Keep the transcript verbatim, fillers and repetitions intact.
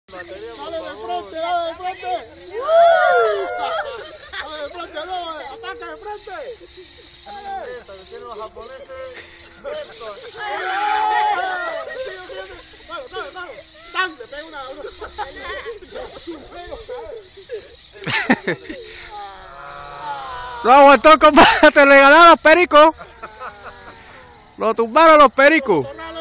Dale de frente, dale de frente. Dale de frente, no, ataca de frente. Eso, que tienen los japoneses. Dale, dale, dale. ¡Tan! Le pega una. Lo aguantó, compadre, te lo regalaron los pericos. Lo tumbaron los pericos.